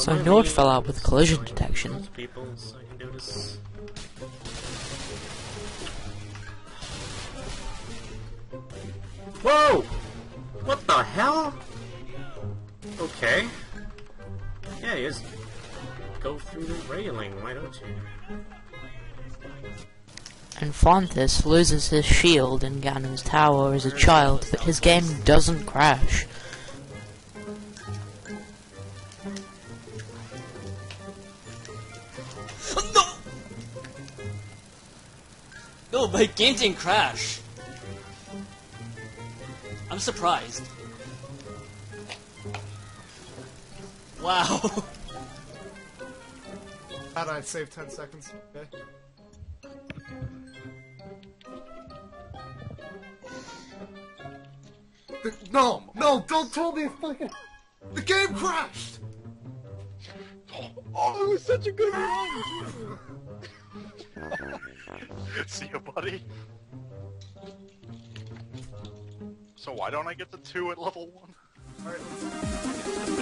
So I know it fell out with collision detection. People, so I can do this. Whoa! What the hell? Okay. Yeah, you just go through the railing, why don't you? And Fonthis loses his shield in Ganu's tower as a child, but his game doesn't crash. No, my game didn't crash. I'm surprised. Wow. Had I saved 10 seconds? Okay. No, don't tell me fucking... The game crashed! Oh, it was such a good run! See you, buddy. So why don't I get the 2 at level 1? Alright, let's...